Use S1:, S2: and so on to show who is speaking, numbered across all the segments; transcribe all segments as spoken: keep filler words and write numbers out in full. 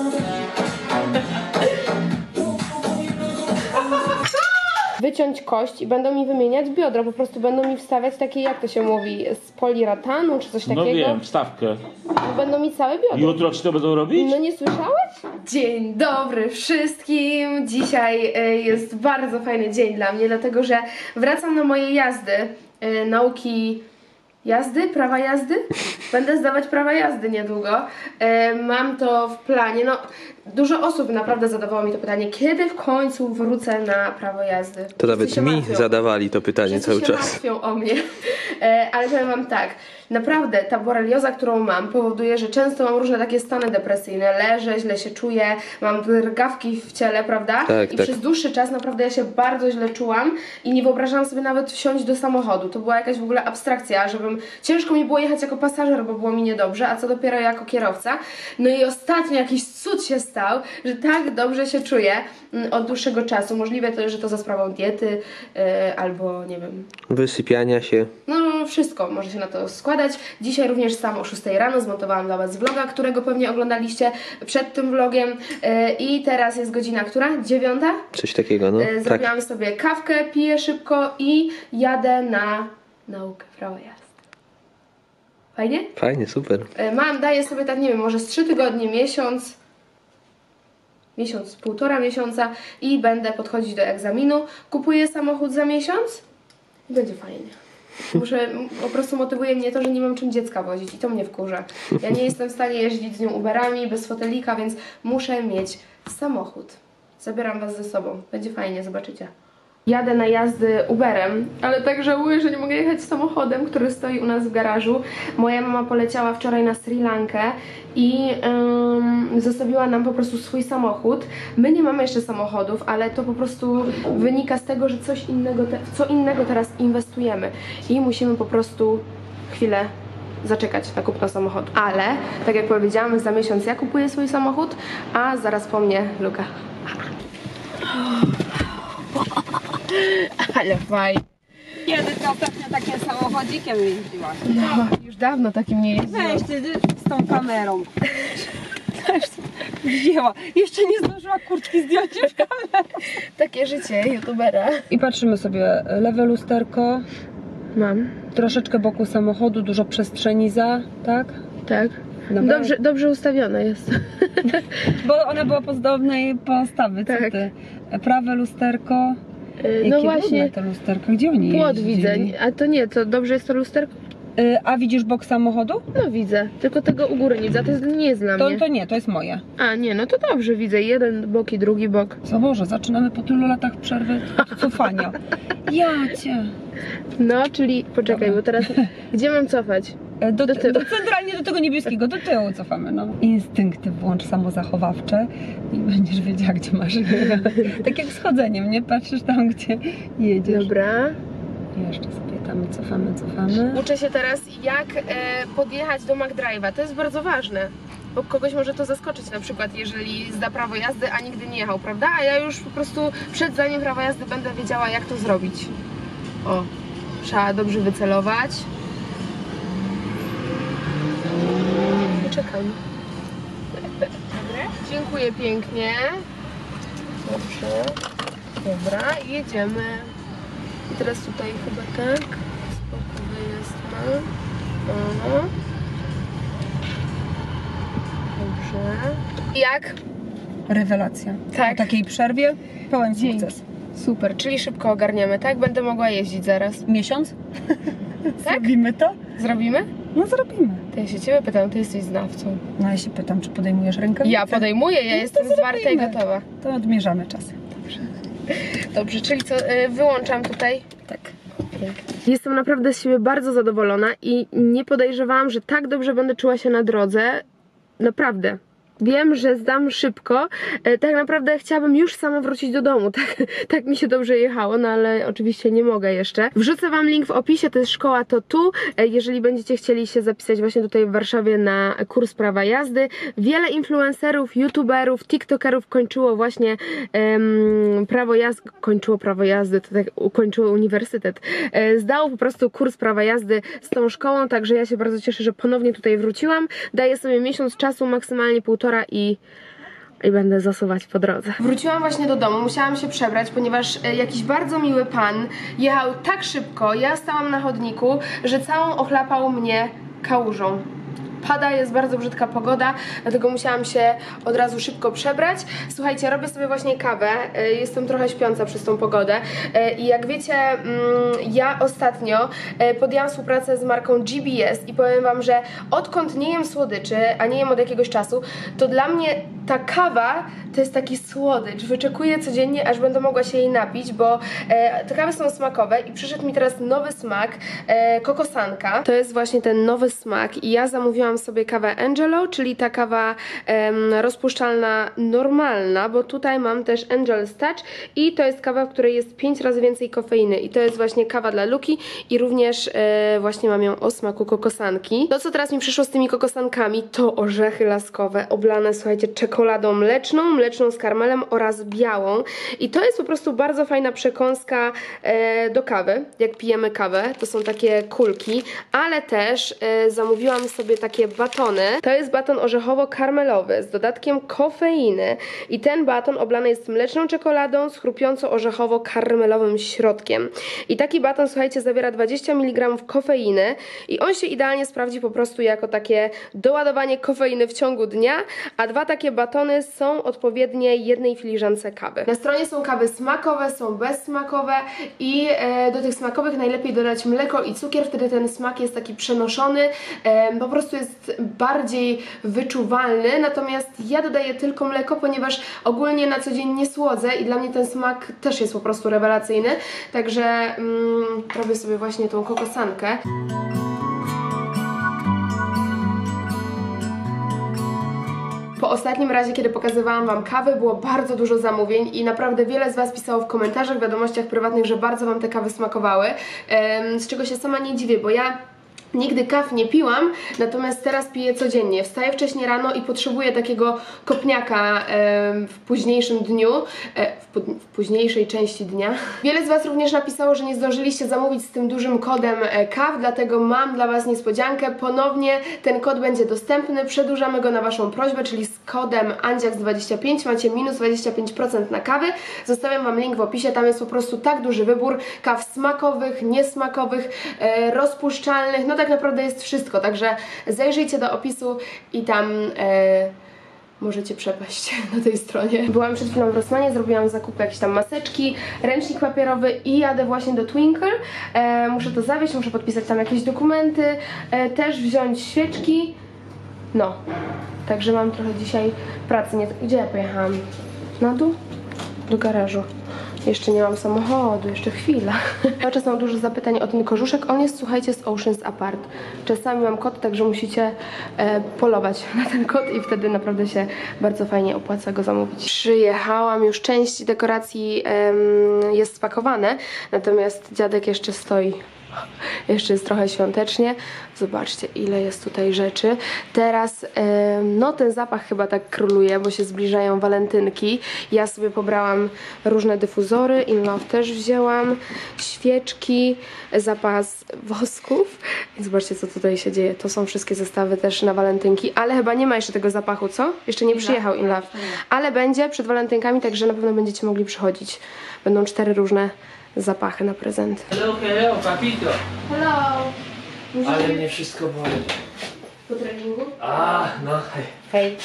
S1: Wyciąć kość i będą mi wymieniać biodro, po prostu będą mi wstawiać takie, jak to się mówi, z poliuretanu czy coś takiego.
S2: No wiem, wstawkę.
S1: Będą mi całe biodro.
S2: Jutro ci to będą robić?
S1: No nie słyszałeś? Dzień dobry wszystkim. Dzisiaj jest bardzo fajny dzień dla mnie, dlatego że wracam na moje jazdy, nauki jazdy, prawa jazdy. Będę zdawać prawa jazdy niedługo. Mam to w planie, no dużo osób naprawdę zadawało mi to pytanie, kiedy w końcu wrócę na prawo jazdy.
S3: To nawet mi martwią. zadawali to pytanie
S1: Wszyscy
S3: cały
S1: się
S3: czas.
S1: martwią o mnie, ale powiem wam tak, naprawdę ta borelioza, którą mam, powoduje, że często mam różne takie stany depresyjne, leżę, źle się czuję, mam drgawki w ciele, prawda?
S3: Tak,
S1: I
S3: tak.
S1: przez dłuższy czas naprawdę ja się bardzo źle czułam i nie wyobrażałam sobie nawet wsiąść do samochodu. To była jakaś w ogóle abstrakcja, żebym ciężko mi było jechać jako pasażer, bo było mi niedobrze, a co dopiero jako kierowca. No i ostatnio jakiś cud się stał, że tak dobrze się czuję od dłuższego czasu. Możliwe to, że to za sprawą diety yy, albo nie wiem.
S3: Wysypiania się.
S1: No wszystko może się na to składać. Dzisiaj również sam o szóstej rano zmontowałam dla was vloga, którego pewnie oglądaliście przed tym vlogiem. Yy, I teraz jest godzina która? Dziewiąta?
S3: Coś takiego, no.
S1: Yy, zrobiłam
S3: tak.
S1: sobie kawkę, piję szybko i jadę na naukę prawa jazdy. Fajnie?
S3: Fajnie, super.
S1: Yy, mam, daję sobie tak, nie wiem, może z trzy tygodnie, miesiąc. Miesiąc, półtora miesiąca i będę podchodzić do egzaminu. Kupuję samochód za miesiąc i będzie fajnie. Muszę, po prostu motywuje mnie to, że nie mam czym dziecka wozić i to mnie wkurza. Ja nie jestem w stanie jeździć z nią Uberami, bez fotelika, więc muszę mieć samochód. Zabieram was ze sobą. Będzie fajnie, zobaczycie. Jadę na jazdy Uberem, ale tak żałuję, że nie mogę jechać samochodem, który stoi u nas w garażu. Moja mama poleciała wczoraj na Sri Lankę i um, zostawiła nam po prostu swój samochód. My nie mamy jeszcze samochodów, ale to po prostu wynika z tego, że coś innego, te, w co innego teraz inwestujemy i musimy po prostu chwilę zaczekać na kupno samochodu. Ale, tak jak powiedziałam, za miesiąc ja kupuję swój samochód, a zaraz po mnie Luka. Ale fajnie.
S4: Kiedy ty ostatnio takim samochodzikiem jeździłaś?
S1: No, już dawno takim nie jeździłam.
S4: Weź ty z tą kamerą. Wzięła. Jeszcze nie zdążyła kurtki zdjąć już kamerą.
S1: Takie życie youtubera.
S4: I patrzymy sobie, lewe lusterko,
S1: Mam.
S4: troszeczkę boku samochodu, dużo przestrzeni za, tak?
S1: Tak.
S4: Dobra.
S1: Dobrze, dobrze ustawione jest.
S4: Bo ona była pozdobnej postawy, co
S1: Tak.
S4: ty? Prawe lusterko.
S1: Yy,
S4: Jakie
S1: no właśnie.
S4: te lusterko, gdzie oni
S1: Płot
S4: jeździli?
S1: widzę. A to nie, to dobrze jest to lusterko?
S4: Y, A widzisz bok samochodu?
S1: No widzę. Tylko tego u góry nie widzę. To jest, nie jest dla
S4: To,
S1: mnie.
S4: to nie, to jest moje.
S1: A nie, no to dobrze widzę. Jeden bok i drugi bok.
S4: Co Boże, zaczynamy po tylu latach przerwy od cofania. Ja cię.
S1: No, czyli poczekaj,
S4: Dobra.
S1: bo teraz gdzie mam cofać?
S4: Do,
S1: Do tyłu.
S4: do, centralnie do tego niebieskiego, do tyłu cofamy, no. Instynkty włącz samozachowawcze i będziesz wiedziała, gdzie masz. Tak jak schodzeniem, nie? Patrzysz tam, gdzie jedziesz.
S1: Dobra.
S4: I jeszcze sobie tam cofamy, cofamy.
S1: Uczę się teraz, jak e, podjechać do McDrive'a. To jest bardzo ważne. Bo kogoś może to zaskoczyć na przykład, jeżeli zda prawo jazdy, a nigdy nie jechał, prawda? A ja już po prostu przed zdaniem prawa jazdy będę wiedziała, jak to zrobić. O, trzeba dobrze wycelować. Czekam. Dziękuję pięknie. Dobrze. Dobra, jedziemy. I teraz tutaj chyba tak. Spoko wyjezdna. Aha. Dobrze. Jak?
S4: Rewelacja.
S1: Tak.
S4: Po takiej przerwie pełen
S1: Dzięki.
S4: sukces.
S1: Super, czyli szybko ogarniemy, tak? Będę mogła jeździć zaraz.
S4: Miesiąc?
S1: Tak?
S4: Zrobimy to?
S1: Zrobimy?
S4: No zrobimy.
S1: To ja się ciebie pytam, ty jesteś znawcą.
S4: No ja się pytam, czy podejmujesz rękawicę?
S1: Ja podejmuję, ja
S4: No to
S1: jestem zwarta i
S4: zrobimy.
S1: gotowa.
S4: To odmierzamy czas.
S1: Dobrze, czyli co, y, wyłączam tutaj.
S4: Tak.
S1: Pięknie. Jestem naprawdę z siebie bardzo zadowolona i nie podejrzewałam, że tak dobrze będę czuła się na drodze. Naprawdę. Wiem, że zdam szybko. E, tak naprawdę chciałabym już sama wrócić do domu. Tak, tak mi się dobrze jechało, no ale oczywiście nie mogę jeszcze. Wrzucę wam link w opisie, to jest szkoła to tu. E, jeżeli będziecie chcieli się zapisać właśnie tutaj w Warszawie na kurs prawa jazdy. Wiele influencerów, youtuberów, tiktokerów kończyło właśnie em, prawo jazdy. Kończyło prawo jazdy, to tak ukończyło uniwersytet. E, zdało po prostu kurs prawa jazdy z tą szkołą, także ja się bardzo cieszę, że ponownie tutaj wróciłam. Daję sobie miesiąc czasu, maksymalnie półtora i i będę zasuwać po drodze. Wróciłam właśnie do domu, musiałam się przebrać, ponieważ e, jakiś bardzo miły pan jechał tak szybko, ja stałam na chodniku, że całą ochlapał mnie kałużą. Pada, jest bardzo brzydka pogoda, dlatego musiałam się od razu szybko przebrać. Słuchajcie, robię sobie właśnie kawę, jestem trochę śpiąca przez tą pogodę i jak wiecie, ja ostatnio podjęłam współpracę z marką G B S i powiem wam, że odkąd nie jem słodyczy, a nie jem od jakiegoś czasu, to dla mnie ta kawa to jest taki słodycz. Wyczekuję codziennie, aż będę mogła się jej napić, bo te kawy są smakowe i przyszedł mi teraz nowy smak, kokosanka. To jest właśnie ten nowy smak i ja zamówiłam sobie kawę Angelo, czyli ta kawa em, rozpuszczalna normalna, bo tutaj mam też Angel's Touch i to jest kawa, w której jest pięć razy więcej kofeiny i to jest właśnie kawa dla Luki i również e, właśnie mam ją o smaku kokosanki. To, co teraz mi przyszło z tymi kokosankami, to orzechy laskowe, oblane, słuchajcie, czekoladą mleczną, mleczną z karmelem oraz białą i to jest po prostu bardzo fajna przekąska e, do kawy, jak pijemy kawę, to są takie kulki, ale też e, zamówiłam sobie takie batony. To jest baton orzechowo-karmelowy z dodatkiem kofeiny i ten baton oblany jest mleczną czekoladą z chrupiąco-orzechowo-karmelowym środkiem. I taki baton, słuchajcie, zawiera dwadzieścia miligramów kofeiny i on się idealnie sprawdzi po prostu jako takie doładowanie kofeiny w ciągu dnia, a dwa takie batony są odpowiednie jednej filiżance kawy. Na stronie są kawy smakowe, są bezsmakowe i e, do tych smakowych najlepiej dodać mleko i cukier, wtedy ten smak jest taki przenoszony, e, po prostu jest bardziej wyczuwalny, natomiast ja dodaję tylko mleko, ponieważ ogólnie na co dzień nie słodzę i dla mnie ten smak też jest po prostu rewelacyjny, także mm, robię sobie właśnie tą kokosankę. Po ostatnim razie, kiedy pokazywałam wam kawę, było bardzo dużo zamówień i naprawdę wiele z was pisało w komentarzach, w wiadomościach prywatnych, że bardzo wam te kawy smakowały, z czego się sama nie dziwię, bo ja nigdy kaw nie piłam, natomiast teraz piję codziennie. Wstaję wcześnie rano i potrzebuję takiego kopniaka e, w późniejszym dniu, e, w, w późniejszej części dnia. Wiele z was również napisało, że nie zdążyliście zamówić z tym dużym kodem e, kaw, dlatego mam dla was niespodziankę. Ponownie ten kod będzie dostępny, przedłużamy go na waszą prośbę, czyli z kodem Andziaks dwadzieścia pięć macie minus dwadzieścia pięć procent na kawy. Zostawiam wam link w opisie, tam jest po prostu tak duży wybór kaw smakowych, niesmakowych, e, rozpuszczalnych, no tak naprawdę jest wszystko, także zajrzyjcie do opisu i tam e, możecie przepaść na tej stronie. Byłam przed chwilą w Rossmanie, zrobiłam zakupy, jakieś tam maseczki, ręcznik papierowy i jadę właśnie do Twinkle. E, muszę to zawieźć, muszę podpisać tam jakieś dokumenty, e, też wziąć świeczki. No, także mam trochę dzisiaj pracy. Nie, gdzie ja pojechałam? Na dół? Do garażu. Jeszcze nie mam samochodu, jeszcze chwila. Cały czas mam dużo zapytań o ten korzuszek. On jest, słuchajcie, z Oceans Apart. Czasami mam kod, także musicie e, polować na ten kod i wtedy naprawdę się bardzo fajnie opłaca go zamówić. Przyjechałam, już część dekoracji e, jest spakowane, natomiast dziadek jeszcze stoi. Jeszcze jest trochę świątecznie. Zobaczcie, ile jest tutaj rzeczy. Teraz, e, no ten zapach chyba tak króluje, bo się zbliżają walentynki. Ja sobie pobrałam różne dyfuzory, In Love też wzięłam, świeczki, zapas wosków. I zobaczcie, co tutaj się dzieje. To są wszystkie zestawy też na walentynki, ale chyba nie ma jeszcze tego zapachu, co? Jeszcze nie przyjechał In Love. Ale będzie przed walentynkami, także na pewno będziecie mogli przychodzić. Będą cztery różne zapachy na prezent.
S5: Hello, hello, papito.
S1: Hello!
S5: Ale mnie wszystko boli.
S1: Po treningu?
S5: A, no hej.
S4: Hej.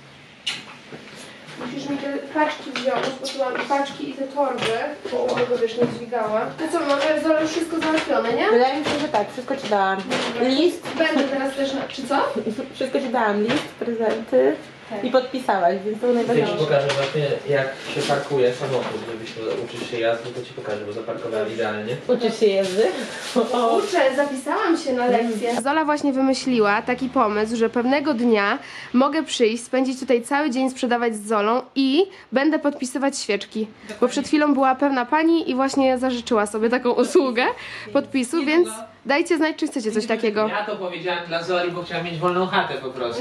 S1: Musisz mi te paczki wziąć, posłałam i paczki i te torby, bo tego wiesz, nie dźwigała. To co, mamy Zola już wszystko załatwione, nie?
S6: Wydaje mi się, że tak, wszystko ci dałam. List,
S1: Będę teraz też na... czy co?
S6: wszystko ci dałam, list, prezenty i podpisałaś, więc to
S5: Ja ci
S6: najważniejsze.
S5: pokażę właśnie jak się parkuje samochód, żebyś uczysz się jazdy, to ci pokażę, bo zaparkowałem idealnie.
S6: Uczysz się jezdy?
S1: Uczę, zapisałam się na lekcję. Zola właśnie wymyśliła taki pomysł, że pewnego dnia mogę przyjść, spędzić tutaj cały dzień, sprzedawać z Zolą i będę podpisywać świeczki. Bo przed chwilą była pewna pani i właśnie zażyczyła sobie taką usługę podpisu, więc dajcie znać, czy chcecie coś takiego.
S5: Ja to powiedziałem dla Zoli, bo chciałem mieć wolną chatę po prostu.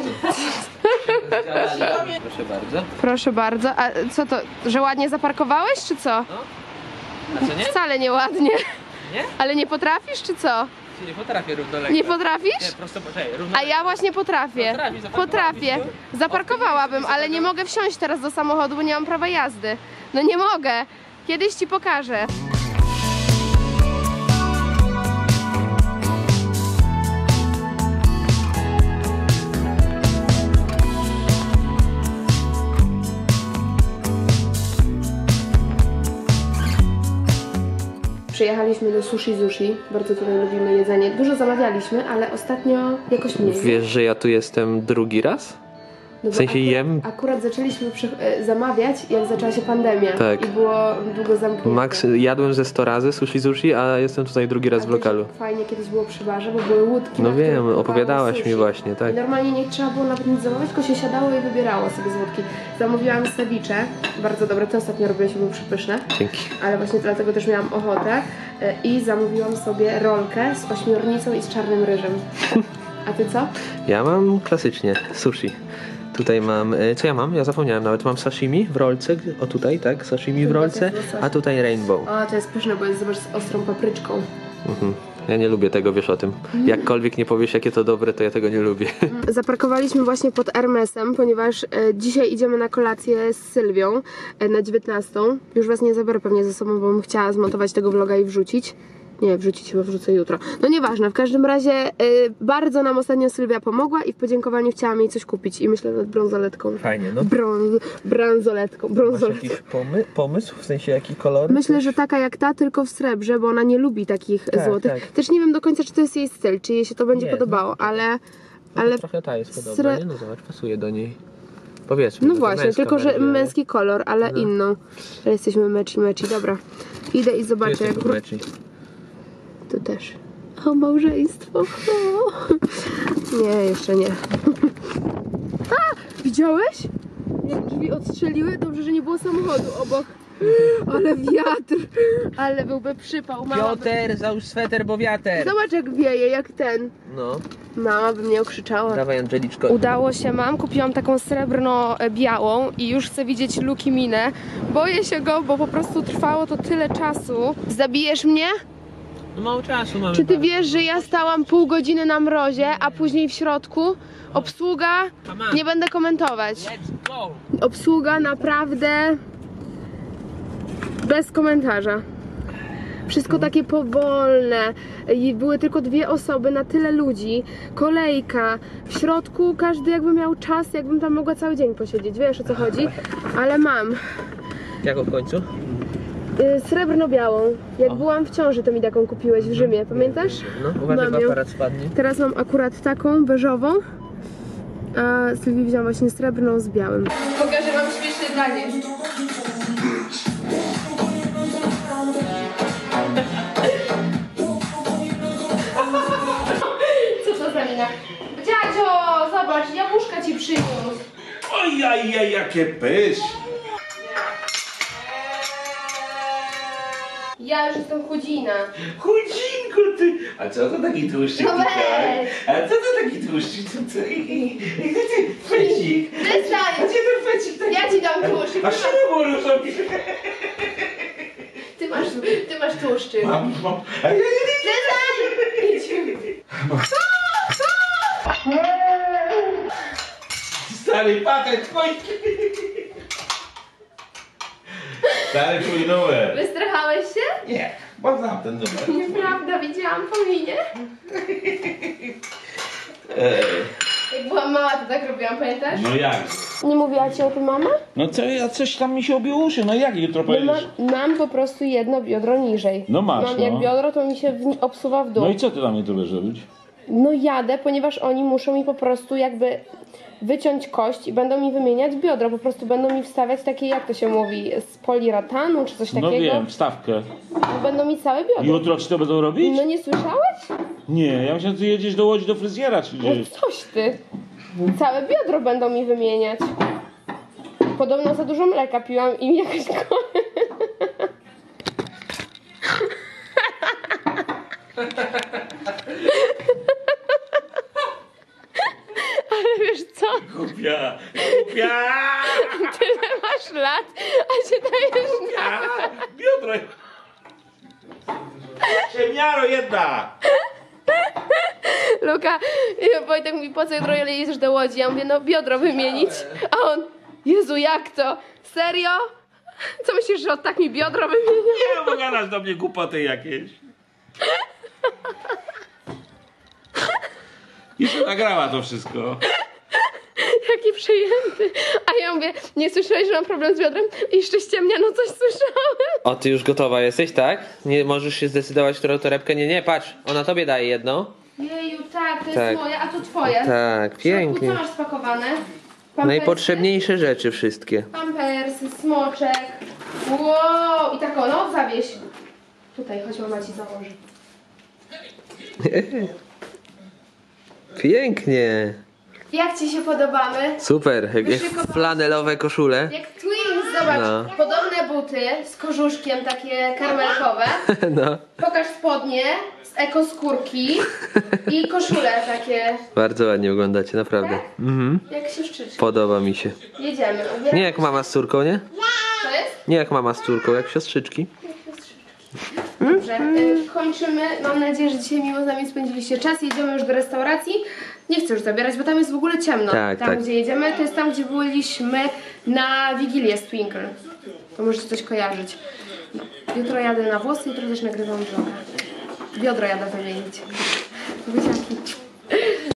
S5: Proszę bardzo.
S1: Proszę bardzo. A co to, że ładnie zaparkowałeś, czy co?
S5: A co nie?
S1: Wcale nieładnie.
S5: Nie?
S1: Ale nie potrafisz, czy co?
S5: Nie potrafię równolegle.
S1: Nie potrafisz?
S5: Nie, prosto poczekaj,
S1: A
S5: równolegle.
S1: ja właśnie potrafię.
S5: Potrafisz, zaparkowałabyś
S1: Potrafię.
S5: tu?
S1: Zaparkowałabym, ale nie mogę wsiąść teraz do samochodu, bo nie mam prawa jazdy. No nie mogę. Kiedyś ci pokażę. Przyjechaliśmy do Sushi Zushi, bardzo tutaj lubimy jedzenie. Dużo zamawialiśmy, ale ostatnio jakoś mniej.
S3: Wiesz, że ja tu jestem drugi raz?
S1: No
S3: w
S1: bo
S3: sensie
S1: akurat,
S3: jem?
S1: Akurat zaczęliśmy przy, e, zamawiać, jak zaczęła się pandemia.
S3: Tak.
S1: I było długo zamknięte.
S3: Max, jadłem ze sto razy sushi sushi, a jestem tutaj drugi raz
S1: A
S3: w lokalu.
S1: też Fajnie kiedyś było przy barze, bo były łódki.
S3: No
S1: na których
S3: wiem,
S1: pływało
S3: opowiadałaś
S1: sushi.
S3: mi właśnie, tak.
S1: I normalnie nie trzeba było nawet nic zamawiać, tylko się siadało i wybierało sobie z łódki. Zamówiłam ceviche, bardzo dobre, to ostatnio robiłeś, były przepyszne.
S3: Dzięki.
S1: Ale właśnie dlatego też miałam ochotę. E, I zamówiłam sobie rolkę z ośmiornicą i z czarnym ryżem. A ty co?
S3: Ja mam klasycznie sushi. Tutaj mam, e, co ja mam? Ja zapomniałem nawet, mam sashimi w rolce, o tutaj, tak, sashimi w
S1: Chyba
S3: rolce,
S1: to jest
S3: a tutaj rainbow.
S1: O, to jest pyszne, bo jest, zobacz, z ostrą papryczką.
S3: Mhm. Ja nie lubię tego, wiesz o tym. Jakkolwiek nie powiesz, jakie to dobre, to ja tego nie lubię.
S1: Zaparkowaliśmy właśnie pod Hermesem, ponieważ e, dzisiaj idziemy na kolację z Sylwią e, na dziewiętnastą. Już was nie zabiorę pewnie ze sobą, bo bym chciała zmontować tego vloga i wrzucić. Nie, wrzucić chyba wrzucę jutro. No nieważne, w każdym razie e, bardzo nam ostatnio Sylwia pomogła i w podziękowaniu chciałam jej coś kupić. I myślę nad brązoletką.
S3: Fajnie, no.
S1: Brąz, brązoletką, brązoletką.
S3: pomy pomysł, w sensie jaki kolor?
S1: Myślę, że taka jak ta, tylko w srebrze, bo ona nie lubi takich
S3: Tak,
S1: złotych.
S3: tak.
S1: Też nie wiem do końca, czy to jest jej styl, czy jej się to będzie
S3: Nie,
S1: podobało, ale... ale
S3: Trochę ta jest
S1: Sre-
S3: podobna, nie? No zobacz, pasuje do niej. Powiedzmy.
S1: no
S3: to
S1: właśnie,
S3: męska
S1: tylko że
S3: bardziej, ale-
S1: męski kolor, ale
S3: No.
S1: inną. Ale jesteśmy meci, meci, dobra. Idę i
S3: Tu
S1: zobaczę,
S3: jesteś
S1: jak...
S3: pod meczi.
S1: Tu też. O, małżeństwo. O. Nie, jeszcze nie. A! Widziałeś? Jak drzwi odstrzeliły? Dobrze, że nie było samochodu obok. Ale wiatr. Ale byłby przypał. Mama by...
S5: Piotr, załóż sweter, bo wiater.
S1: Zobacz, jak wieje, jak ten.
S3: No,
S1: Mama by mnie okrzyczała.
S3: dawaj Angeliczko.
S1: Udało się mam, kupiłam taką srebrno-białą i już chcę widzieć Luki minę. Boję się go, bo po prostu trwało to tyle czasu. Zabijesz mnie?
S5: No mało czasu mamy.
S1: Czy ty wiesz, że ja stałam pół godziny na mrozie, a później w środku? Obsługa? Nie będę komentować.
S5: Let's go.
S1: Obsługa naprawdę bez komentarza. Wszystko takie powolne. I były tylko dwie osoby na tyle ludzi. Kolejka. W środku każdy jakby miał czas, jakbym tam mogła cały dzień posiedzieć. Wiesz, o co chodzi? Ale mam.
S3: Jak w końcu?
S1: Y, Srebrno-białą. Jak byłam w ciąży, to mi taką kupiłeś w Rzymie, pamiętasz?
S3: No, uważaj,
S1: Mam
S3: bo
S1: ją.
S3: aparat spadnie.
S1: Teraz mam akurat taką beżową, a Sylwii wziąłam właśnie srebrną z białym. Pokażę wam śmieszne danie. Co to za mina? Dziadzio, zobacz, jabłuszka ci przyniósł.
S2: Ojej, jakie pyszne.
S1: Ja już jestem chudzina.
S2: Chudzinku ty. A co to taki tłuszczyk
S1: No
S2: tutaj?
S1: weź.
S2: A co to taki tłuszczyk tutaj? Ty, fecik. A
S1: Przestań!
S2: gdzie ten fecik taki?
S1: Ja ci dam tłuszczyk.
S2: A
S1: Ty
S2: czemu
S1: masz,
S2: robisz?
S1: ty masz, ty masz tłuszczyk.
S2: Mam, mam. A ja nie
S1: Przestań! Idź.
S2: Stary patent twój. Stary twój numer.
S1: Wystrachałeś się?
S2: Nie, bo znam ten numer.
S1: Nieprawda, widziałam po minie.
S2: Ej,
S1: Jak byłam mała, to tak robiłam, pamiętasz?
S2: no jak?
S1: Nie mówiła ci o tym mama?
S2: No co, ja coś tam mi się obiło uszy, no jak jutro
S1: No
S2: pojedziesz?
S1: mam, mam po prostu jedno biodro niżej.
S2: No masz,
S1: Mam jak
S2: no.
S1: biodro, to mi się w, obsuwa w dół.
S2: No i co ty tam jutro będziesz robić?
S1: No jadę, ponieważ oni muszą mi po prostu jakby wyciąć kość i będą mi wymieniać biodro. Po prostu będą mi wstawiać takie, jak to się mówi, z poliuretanu czy coś
S2: No
S1: takiego.
S2: wiem, wstawkę.
S1: Będą mi całe biodro.
S2: Jutro ci to będą robić?
S1: No nie słyszałeś?
S2: Nie, ja myślałem, że ty jedziesz do Łodzi do fryzjera czy
S1: No
S2: gdzieś.
S1: coś ty. Całe biodro będą mi wymieniać. Podobno za dużo mleka piłam i mi jakaś ko- Ale wiesz co?
S2: Kupia, kupia,
S1: Tyle masz lat, a się dajesz na...
S2: a, biodro. Ciemniaro jedna.
S1: Luka, i Wojtek mówi, po co jutro jedziesz do Łodzi? Ja mówię, no biodro wymienić. A on, Jezu, jak to? Serio? Co myślisz, że od tak mi biodro wymienił?
S2: Nie, bo gadasz do mnie głupoty jakieś. Jeszcze nagrała to wszystko.
S1: Jaki przejęty. A ja mówię, nie słyszałeś, że mam problem z biodrem? I jeszcze ściemnia, no coś słyszałem.
S3: O, ty już gotowa jesteś, tak? Nie możesz się zdecydować, którą torebkę? Nie, nie, patrz, ona tobie daje jedną.
S1: Jeju, tak, to jest
S3: Tak.
S1: moje, a to twoje.
S3: Tak,
S1: W środku
S3: pięknie.
S1: co masz spakowane? Pampersy,
S3: Najpotrzebniejsze rzeczy wszystkie.
S1: Pampersy, smoczek. Wow, i tak o, no, zawieś. Tutaj, chodź, mama ci założy.
S3: Pięknie.
S1: Jak ci się podobamy?
S3: Super, jak, jak
S1: Wyszykowane.
S3: flanelowe koszule.
S1: Jak twins, zobacz,
S3: No.
S1: podobne buty z korzuszkiem, takie karmelkowe.
S3: No,
S1: Pokaż spodnie z ekoskórki i koszule takie,
S3: bardzo ładnie wyglądacie, naprawdę. Mhm.
S1: jak siostrzyczki.
S3: Podoba mi się.
S1: Jedziemy. Ubieramy
S3: Nie jak mama z córką, nie?
S1: Co jest?
S3: Nie jak mama z córką, jak siostrzyczki.
S1: Dobrze, y, kończymy. Mam nadzieję, że dzisiaj miło z nami spędziliście czas. Jedziemy już do restauracji. Nie chcę już zabierać, bo tam jest w ogóle ciemno.
S3: Tak,
S1: tam,
S3: tak.
S1: gdzie jedziemy, to jest tam, gdzie byliśmy na Wigilię z Twinkle. To możecie coś kojarzyć. No. Jutro jadę na włosy, jutro też nagrywam vloga. Biodro jadę wymienić. Buziaki.